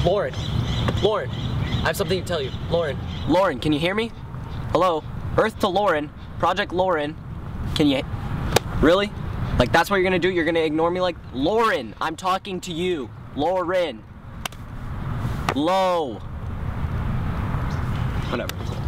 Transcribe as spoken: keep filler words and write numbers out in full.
Lauren, Lauren, I have something to tell you. Lauren. Lauren, can you hear me? Hello? Earth to Lauren, Project Lauren. Can you, really? Like that's what you're gonna do? You're gonna ignore me like, Lauren, I'm talking to you. Lauren. Low. Whatever.